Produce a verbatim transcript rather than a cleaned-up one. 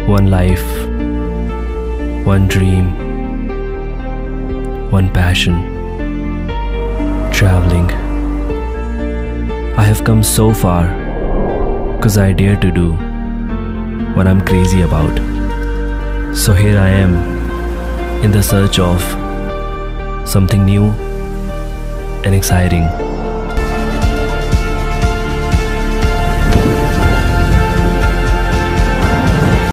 One life, one dream, one passion, traveling. I have come so far because I dare to do what I'm crazy about. So here I am in the search of something new and exciting.